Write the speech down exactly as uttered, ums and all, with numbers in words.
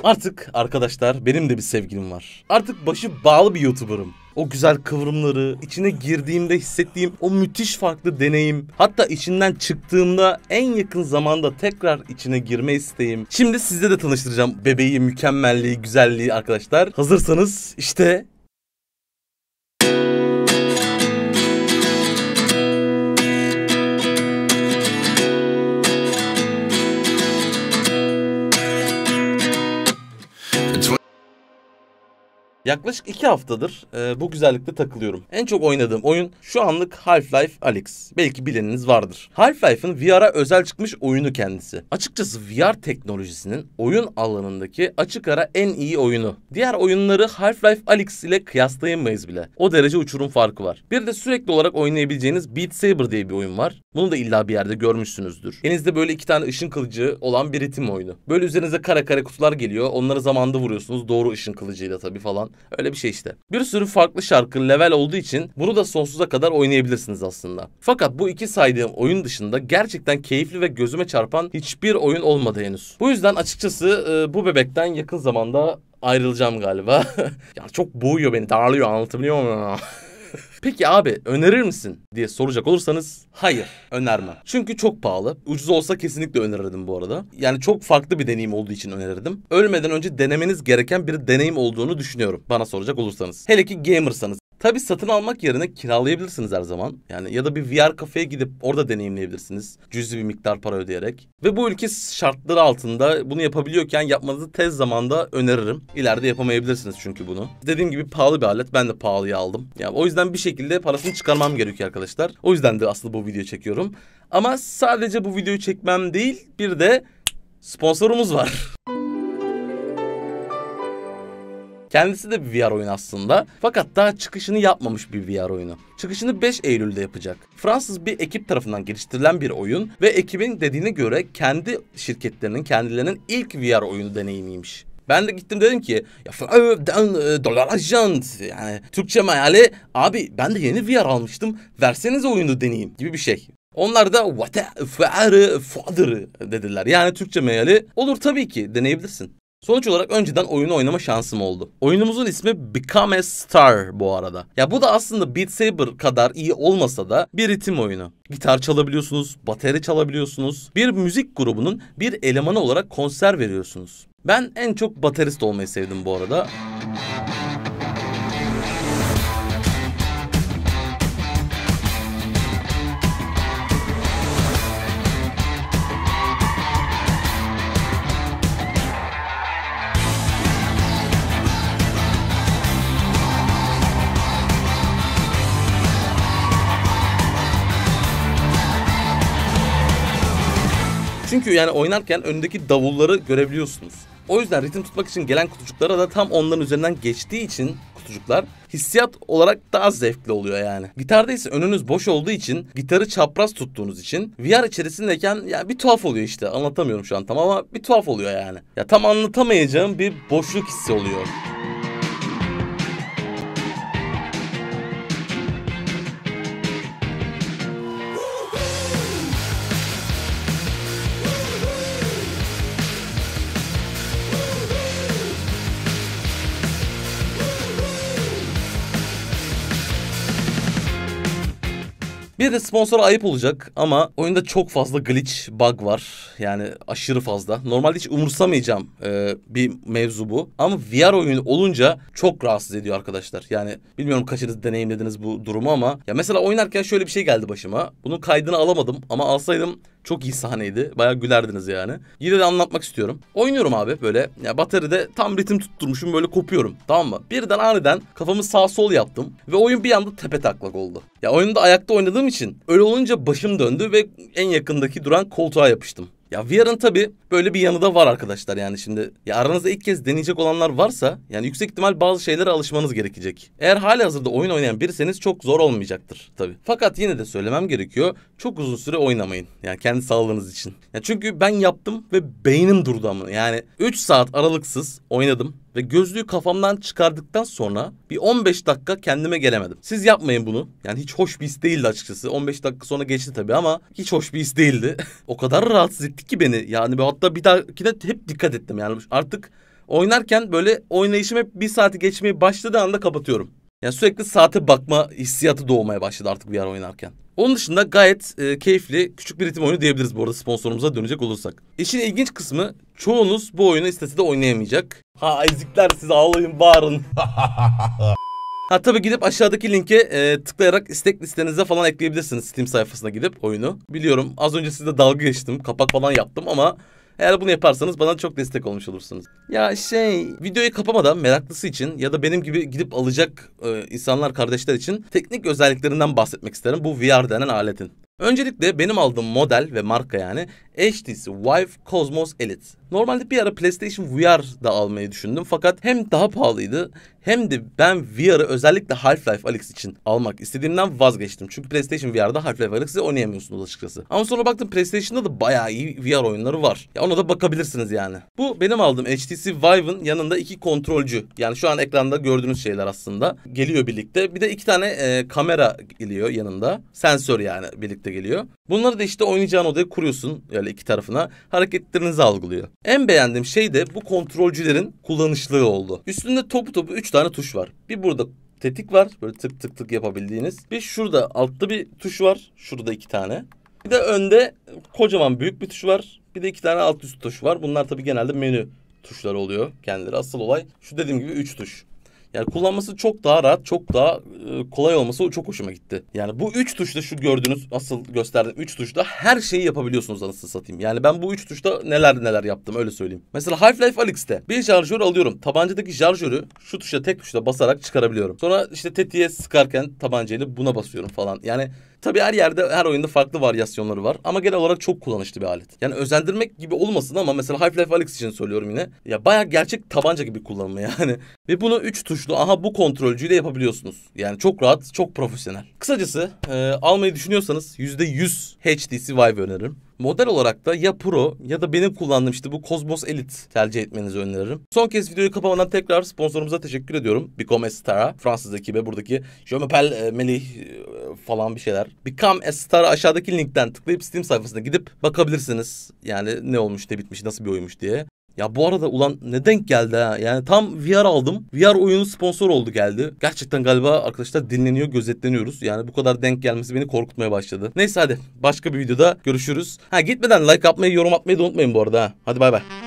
Artık arkadaşlar benim de bir sevgilim var. Artık başı bağlı bir YouTuber'ım. O güzel kıvrımları, içine girdiğimde hissettiğim o müthiş farklı deneyim. Hatta içinden çıktığımda en yakın zamanda tekrar içine girme isteğim. Şimdi sizle de tanıştıracağım bebeği, mükemmelliği, güzelliği arkadaşlar. Hazırsanız işte... Yaklaşık iki haftadır e, bu güzellikte takılıyorum. En çok oynadığım oyun şu anlık Half-Life Alyx. Belki bileniniz vardır. Half-Life'ın V R'a özel çıkmış oyunu kendisi. Açıkçası V R teknolojisinin oyun alanındaki açık ara en iyi oyunu. Diğer oyunları Half-Life Alyx ile kıyaslayamayız bile. O derece uçurum farkı var. Bir de sürekli olarak oynayabileceğiniz Beat Saber diye bir oyun var. Bunu da illa bir yerde görmüşsünüzdür. Elinizde böyle iki tane ışın kılıcı olan bir ritim oyunu. Böyle üzerinize kare kare kutular geliyor. Onları zamanında vuruyorsunuz. Doğru ışın kılıcıyla tabii falan. Öyle bir şey işte. Bir sürü farklı şarkı level olduğu için bunu da sonsuza kadar oynayabilirsiniz aslında. Fakat bu iki saydığım oyun dışında gerçekten keyifli ve gözüme çarpan hiçbir oyun olmadı henüz. Bu yüzden açıkçası e, bu bebekten yakın zamanda ayrılacağım galiba. Ya çok boğuyor beni, darlıyor, anlatabiliyor muyum? Peki abi önerir misin diye soracak olursanız hayır önermem. Çünkü çok pahalı. Ucuz olsa kesinlikle önerirdim bu arada. Yani çok farklı bir deneyim olduğu için önerirdim. Ölmeden önce denemeniz gereken bir deneyim olduğunu düşünüyorum bana soracak olursanız. Hele ki gamersanız. Tabii satın almak yerine kiralayabilirsiniz her zaman. Yani ya da bir V R kafeye gidip orada deneyimleyebilirsiniz. Cüzi bir miktar para ödeyerek. Ve bu ülke şartları altında bunu yapabiliyorken yapmanızı tez zamanda öneririm. İleride yapamayabilirsiniz çünkü bunu. Dediğim gibi pahalı bir alet. Ben de pahalıya aldım. Yani o yüzden bir şekilde parasını çıkarmam gerekiyor arkadaşlar. O yüzden de aslında bu videoyu çekiyorum. Ama sadece bu videoyu çekmem değil, bir de sponsorumuz var. Kendisi de bir V R oyunu aslında. Fakat daha çıkışını yapmamış bir V R oyunu. Çıkışını beş Eylül'de yapacak. Fransız bir ekip tarafından geliştirilen bir oyun ve ekibin dediğine göre kendi şirketlerinin, kendilerinin ilk V R oyunu deneyimiymiş. Ben de gittim dedim ki ya dolar ajant yani Türkçe meali abi ben de yeni V R almıştım versenize oyunu deneyeyim gibi bir şey. Onlar da dediler. Yani Türkçe meali olur tabii ki deneyebilirsin. Sonuç olarak önceden oyunu oynama şansım oldu. Oyunumuzun ismi Become a Star bu arada. Ya bu da aslında Beat Saber kadar iyi olmasa da bir ritim oyunu. Gitar çalabiliyorsunuz, bateri çalabiliyorsunuz. Bir müzik grubunun bir elemanı olarak konser veriyorsunuz. Ben en çok baterist olmayı sevdim bu arada. Çünkü yani oynarken önündeki davulları görebiliyorsunuz. O yüzden ritim tutmak için gelen kutucuklara da tam onların üzerinden geçtiği için kutucuklar hissiyat olarak daha zevkli oluyor yani. Gitarda ise önünüz boş olduğu için, gitarı çapraz tuttuğunuz için V R içerisindeyken ya bir tuhaf oluyor işte. Anlatamıyorum şu an tam ama bir tuhaf oluyor yani. Ya tam anlatamayacağım bir boşluk hissi oluyor. Bir de sponsora ayıp olacak ama oyunda çok fazla glitch, bug var. Yani aşırı fazla. Normalde hiç umursamayacağım e, bir mevzu bu. Ama V R oyunu olunca çok rahatsız ediyor arkadaşlar. Yani bilmiyorum kaçınız deneyimlediniz bu durumu ama ya mesela oynarken şöyle bir şey geldi başıma. Bunun kaydını alamadım ama alsaydım çok iyi sahneydi. Bayağı gülerdiniz yani. Yine de anlatmak istiyorum. Oynuyorum abi böyle. Ya bateride tam ritim tutturmuşum böyle kopuyorum. Tamam mı? Birden aniden kafamı sağ sol yaptım. Ve oyun bir anda tepe taklak oldu. Ya oyunda ayakta oynadığım için öyle olunca başım döndü ve en yakındaki duran koltuğa yapıştım. Ya V R'ın tabii böyle bir yanı da var arkadaşlar yani şimdi. Ya aranızda ilk kez deneyecek olanlar varsa yani yüksek ihtimal bazı şeylere alışmanız gerekecek. Eğer halihazırda oyun oynayan biriseniz çok zor olmayacaktır tabii. Fakat yine de söylemem gerekiyor. Çok uzun süre oynamayın. Yani kendi sağlığınız için. Ya çünkü ben yaptım ve beynim durdu ama. Yani üç saat aralıksız oynadım. Ve gözlüğü kafamdan çıkardıktan sonra bir on beş dakika kendime gelemedim. Siz yapmayın bunu. Yani hiç hoş bir his değildi açıkçası. on beş dakika sonra geçti tabii ama hiç hoş bir his değildi. O kadar rahatsız etti ki beni. Yani hatta bir dahakine hep dikkat ettim. Yani artık Oynarken böyle oynayışım hep bir saati geçmeye başladığı anda kapatıyorum. Yani sürekli saate bakma hissiyatı doğmaya başladı artık V R oynarken. Onun dışında gayet e, keyifli küçük bir ritim oyunu diyebiliriz bu arada, sponsorumuza dönecek olursak. İşin ilginç kısmı, çoğunuz bu oyunu istese de oynayamayacak. Ha ezikler, siz ağlayın bağırın. Ha tabii gidip aşağıdaki linke e, tıklayarak istek listenize falan ekleyebilirsiniz, Steam sayfasına gidip oyunu. Biliyorum az önce sizle dalga geçtim, kapak falan yaptım ama eğer bunu yaparsanız bana çok destek olmuş olursunuz. Ya şey, videoyu kapamadan meraklısı için ya da benim gibi gidip alacak e, insanlar, kardeşler için teknik özelliklerinden bahsetmek isterim bu V R denen aletin. Öncelikle benim aldığım model ve marka yani H T C Vive Cosmos Elite. Normalde bir ara PlayStation V R da almayı düşündüm fakat hem daha pahalıydı hem de ben V R'ı özellikle Half-Life Alyx için almak istediğimden vazgeçtim. Çünkü PlayStation V R'da Half-Life Alyx'i oynayamıyorsunuz açıkçası. Ama sonra baktım PlayStation'da da bayağı iyi V R oyunları var. Ya ona da bakabilirsiniz yani. Bu benim aldığım H T C Vive'ın yanında iki kontrolcü. Yani şu an ekranda gördüğünüz şeyler aslında geliyor birlikte. Bir de iki tane e, kamera geliyor yanında. Sensör yani birlikte geliyor. Bunları da işte oynayacağın odaya kuruyorsun. Yani iki tarafına hareketlerinizi algılıyor. En beğendiğim şey de bu kontrolcülerin kullanışlığı oldu. Üstünde topu topu üç tane tuş var. Bir burada tetik var. Böyle tık tık tık yapabildiğiniz. Bir şurada altta bir tuş var. Şurada iki tane. Bir de önde kocaman büyük bir tuş var. Bir de iki tane alt üst tuş var. Bunlar tabii genelde menü tuşları oluyor kendileri. Asıl olay şu dediğim gibi üç tuş. Yani kullanması çok daha rahat, çok daha e, kolay olması çok hoşuma gitti. Yani bu üç tuşla, şu gördüğünüz asıl gösterdiğim üç tuşla her şeyi yapabiliyorsunuz anasını satayım. Yani ben bu üç tuşta neler neler yaptım öyle söyleyeyim. Mesela Half-Life Alyx'te bir şarjör alıyorum. Tabancadaki şarjörü şu tuşa, tek tuşla basarak çıkarabiliyorum. Sonra işte tetiğe sıkarken tabancayla buna basıyorum falan. Yani tabii her yerde, her oyunda farklı varyasyonları var. Ama genel olarak çok kullanışlı bir alet. Yani özendirmek gibi olmasın ama mesela Half-Life Alyx için söylüyorum yine. Ya bayağı gerçek tabanca gibi kullanımı yani. Ve bunu üç tuşlu, aha bu kontrolcüyle yapabiliyorsunuz. Yani çok rahat, çok profesyonel. Kısacası e, almayı düşünüyorsanız yüzde yüz H T C Vive öneririm. Model olarak da ya Pro ya da benim kullandığım işte bu Cosmos Elite tercih etmenizi öneririm. Son kez videoyu kapamadan tekrar sponsorumuza teşekkür ediyorum. Become a Star'a, Fransız ekibe, buradaki Je m'appelle Melih falan bir şeyler. Become a Star'a aşağıdaki linkten tıklayıp Steam sayfasına gidip bakabilirsiniz. Yani ne olmuş, ne bitmiş, nasıl bir oyunmuş diye. Ya bu arada ulan ne denk geldi ha. Yani tam V R aldım. V R oyunu sponsor oldu geldi. Gerçekten galiba arkadaşlar dinleniyor, gözetleniyoruz. Yani bu kadar denk gelmesi beni korkutmaya başladı. Neyse hadi başka bir videoda görüşürüz. Ha gitmeden like atmayı, yorum atmayı da unutmayın bu arada ha. Hadi bay bay.